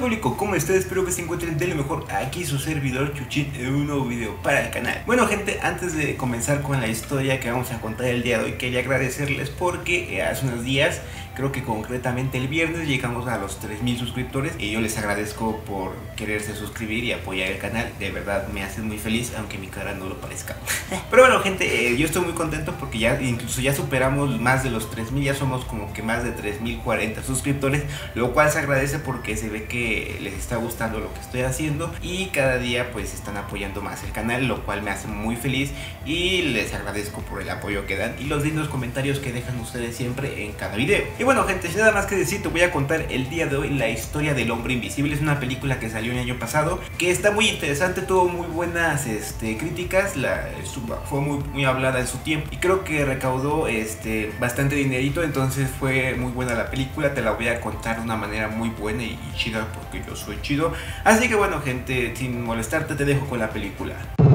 público? ¿Cómo están? Espero que se encuentren de lo mejor. Aquí su servidor Chuchín en un nuevo video para el canal. Bueno gente, antes de comenzar con la historia que vamos a contar el día de hoy, quería agradecerles porque hace unos días, creo que concretamente el viernes, llegamos a los 3000 suscriptores y yo les agradezco por quererse suscribir y apoyar el canal. De verdad me hacen muy feliz, aunque mi cara no lo parezca. Pero bueno gente, yo estoy muy contento porque ya incluso ya superamos más de los 3000, ya somos como que más de 3040 suscriptores, lo cual se agradece porque se ve que les está gustando lo que estoy haciendo y cada día pues están apoyando más el canal, lo cual me hace muy feliz y les agradezco por el apoyo que dan y los lindos comentarios que dejan ustedes siempre en cada video. Y bueno gente, sin nada más que decir, te voy a contar el día de hoy la historia del Hombre Invisible. Es una película que salió el año pasado, que está muy interesante, tuvo muy buenas críticas, fue muy hablada en su tiempo y creo que recaudó bastante dinerito, entonces fue muy buena la película. Te la voy a contar de una manera muy buena y chida porque yo soy chido. Así que bueno gente, sin molestarte te dejo con la película.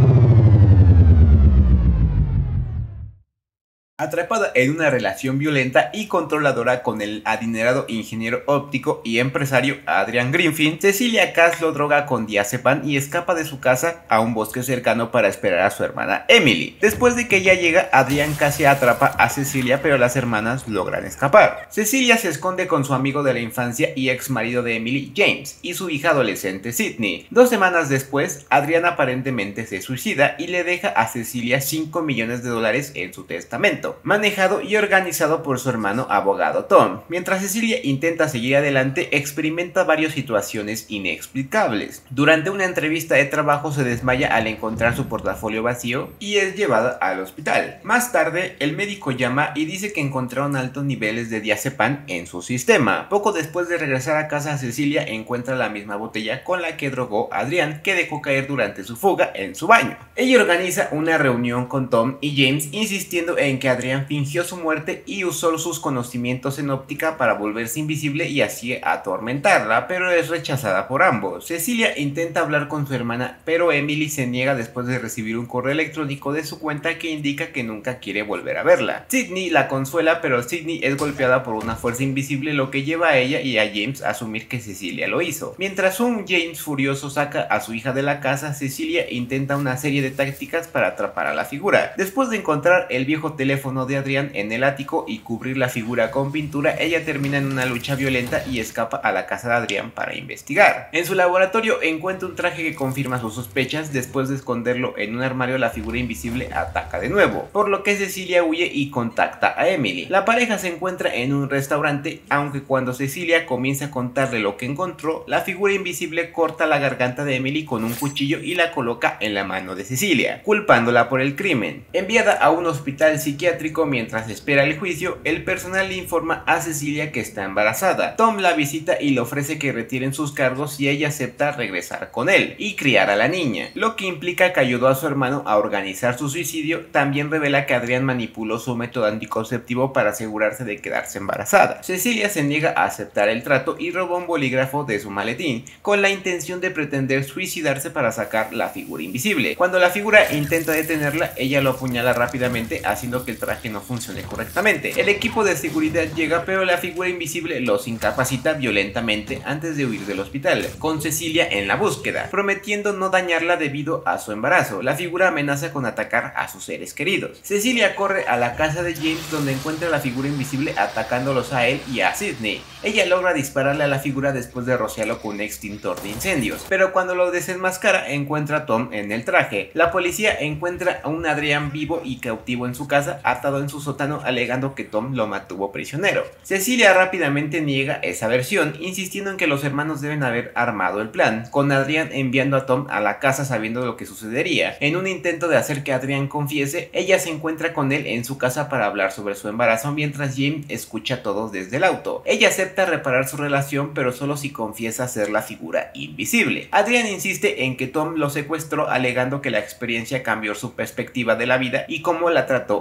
Atrapada en una relación violenta y controladora con el adinerado ingeniero óptico y empresario Adrian Greenfield, Cecilia Cass lo droga con diazepam y escapa de su casa a un bosque cercano para esperar a su hermana Emily. Después de que ella llega, Adrian casi atrapa a Cecilia, pero las hermanas logran escapar. Cecilia se esconde con su amigo de la infancia y ex marido de Emily, James, y su hija adolescente Sydney. 2 semanas después, Adrian aparentemente se suicida y le deja a Cecilia $5 millones en su testamento, manejado y organizado por su hermano abogado Tom. Mientras Cecilia intenta seguir adelante, experimenta varias situaciones inexplicables. Durante una entrevista de trabajo se desmaya al encontrar su portafolio vacío y es llevada al hospital. Más tarde, el médico llama y dice que encontraron altos niveles de diazepam en su sistema. Poco después de regresar a casa, Cecilia encuentra la misma botella con la que drogó a Adrian, que dejó caer durante su fuga en su baño. Ella organiza una reunión con Tom y James, insistiendo en que Adrian fingió su muerte y usó sus conocimientos en óptica para volverse invisible y así atormentarla, pero es rechazada por ambos. Cecilia intenta hablar con su hermana, pero Emily se niega después de recibir un correo electrónico de su cuenta que indica que nunca quiere volver a verla. Sydney la consuela, pero Sydney es golpeada por una fuerza invisible, lo que lleva a ella y a James a asumir que Cecilia lo hizo. Mientras un James furioso saca a su hija de la casa, Cecilia intenta una serie de tácticas para atrapar a la figura. Después de encontrar el viejo teléfono de Adrian en el ático y cubrir la figura con pintura, ella termina en una lucha violenta y escapa a la casa de Adrian para investigar. En su laboratorio encuentra un traje que confirma sus sospechas. Después de esconderlo en un armario, la figura invisible ataca de nuevo, por lo que Cecilia huye y contacta a Emily. La pareja se encuentra en un restaurante, aunque cuando Cecilia comienza a contarle lo que encontró, la figura invisible corta la garganta de Emily con un cuchillo y la coloca en la mano de Cecilia, culpándola por el crimen. Enviada a un hospital psiquiátrico mientras espera el juicio, el personal le informa a Cecilia que está embarazada. Tom la visita y le ofrece que retiren sus cargos y ella acepta regresar con él y criar a la niña, lo que implica que ayudó a su hermano a organizar su suicidio. También revela que Adrian manipuló su método anticonceptivo para asegurarse de quedarse embarazada. Cecilia se niega a aceptar el trato y roba un bolígrafo de su maletín, con la intención de pretender suicidarse para sacar la figura invisible. Cuando la figura intenta detenerla, ella lo apuñala rápidamente, haciendo que el traje no funcione correctamente. El equipo de seguridad llega, pero la figura invisible los incapacita violentamente antes de huir del hospital, con Cecilia en la búsqueda, prometiendo no dañarla debido a su embarazo. La figura amenaza con atacar a sus seres queridos. Cecilia corre a la casa de James, donde encuentra a la figura invisible atacándolos a él y a Sydney. Ella logra dispararle a la figura después de rociarlo con un extintor de incendios, pero cuando lo desenmascara encuentra a Tom en el traje. La policía encuentra a un Adrian vivo y cautivo en su casa, atado en su sótano, alegando que Tom lo mantuvo prisionero. Cecilia rápidamente niega esa versión, insistiendo en que los hermanos deben haber armado el plan, con Adrian enviando a Tom a la casa sabiendo lo que sucedería. En un intento de hacer que Adrian confiese, ella se encuentra con él en su casa para hablar sobre su embarazo, mientras James escucha todo desde el auto. Ella acepta reparar su relación, pero solo si confiesa ser la figura invisible. Adrian insiste en que Tom lo secuestró, alegando que la experiencia cambió su perspectiva de la vida y cómo la trató en su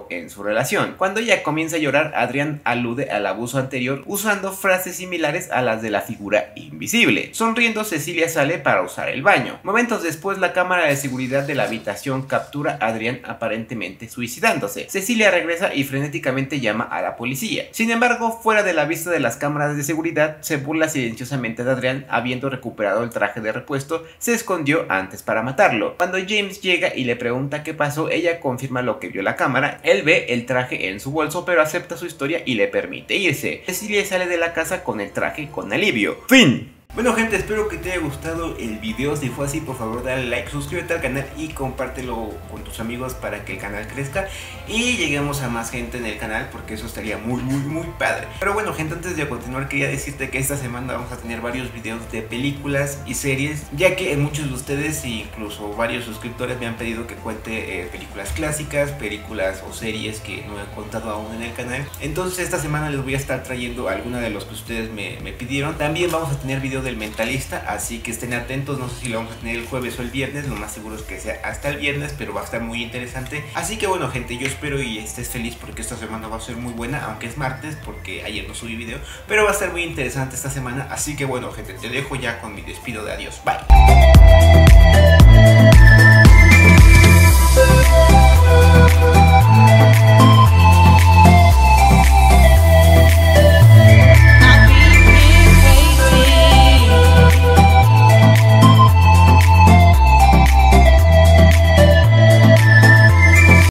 relación. Cuando ella comienza a llorar, Adrián alude al abuso anterior usando frases similares a las de la figura invisible. Sonriendo, Cecilia sale para usar el baño. Momentos después, la cámara de seguridad de la habitación captura a Adrián aparentemente suicidándose. Cecilia regresa y frenéticamente llama a la policía. Sin embargo, fuera de la vista de las cámaras de seguridad, se burla silenciosamente de Adrián. Habiendo recuperado el traje de repuesto, se escondió antes para matarlo. Cuando James llega y le pregunta qué pasó, ella confirma lo que vio la cámara. Él ve el traje en su bolso, pero acepta su historia y le permite irse. Cecilia sale de la casa con el traje con alivio. Fin. Bueno gente, espero que te haya gustado el video. Si fue así, por favor dale like, suscríbete al canal y compártelo con tus amigos para que el canal crezca y lleguemos a más gente en el canal, porque eso estaría muy padre. Pero bueno gente, antes de continuar quería decirte que esta semana vamos a tener varios videos de películas y series, ya que muchos de ustedes e incluso varios suscriptores me han pedido que cuente películas clásicas, películas o series que no he contado aún en el canal. Entonces esta semana les voy a estar trayendo alguna de los que ustedes me pidieron. También vamos a tener videos del Mentalista, así que estén atentos. No sé si lo vamos a tener el jueves o el viernes, lo más seguro es que sea hasta el viernes, pero va a estar muy interesante. Así que bueno gente, yo espero y estés feliz porque esta semana va a ser muy buena, aunque es martes porque ayer no subí video, pero va a estar muy interesante esta semana. Así que bueno gente, te dejo ya con mi despido de adiós, bye.